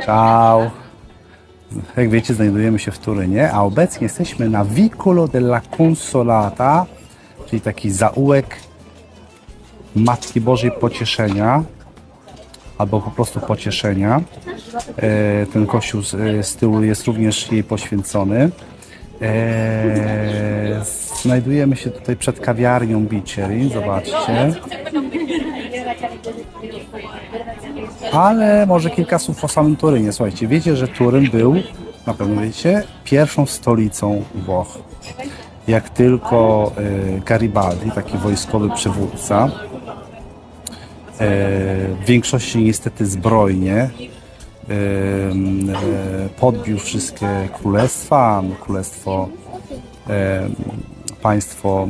Ciao! Jak wiecie, znajdujemy się w Turynie, a obecnie jesteśmy na Vicolo della Consolata, czyli taki zaułek Matki Bożej Pocieszenia, albo po prostu Pocieszenia. Ten kościół z tyłu jest również jej poświęcony. Znajdujemy się tutaj przed kawiarnią Biceri, zobaczcie. Ale może kilka słów o samym Turynie. Słuchajcie, wiecie, że Turyn był, na pewno wiecie, pierwszą stolicą Włoch. Jak tylko Garibaldi, taki wojskowy przywódca, w większości niestety zbrojnie, podbił wszystkie królestwa, państwo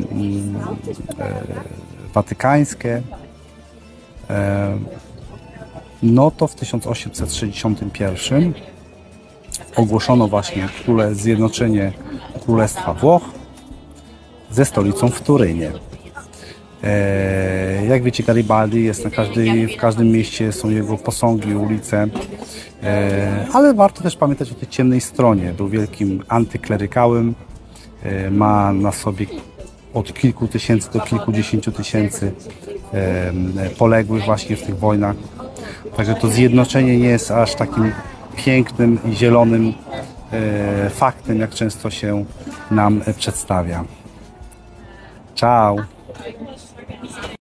watykańskie, no to w 1861 ogłoszono właśnie zjednoczenie Królestwa Włoch ze stolicą w Turynie. Jak wiecie, Garibaldi jest w każdym mieście są jego posągi, ulice, ale warto też pamiętać o tej ciemnej stronie. Był wielkim antyklerykałem, ma na sobie od kilku tysięcy do kilkudziesięciu tysięcy poległych właśnie w tych wojnach. Także to zjednoczenie nie jest aż takim pięknym i zielonym faktem, jak często się nam przedstawia. Ciao!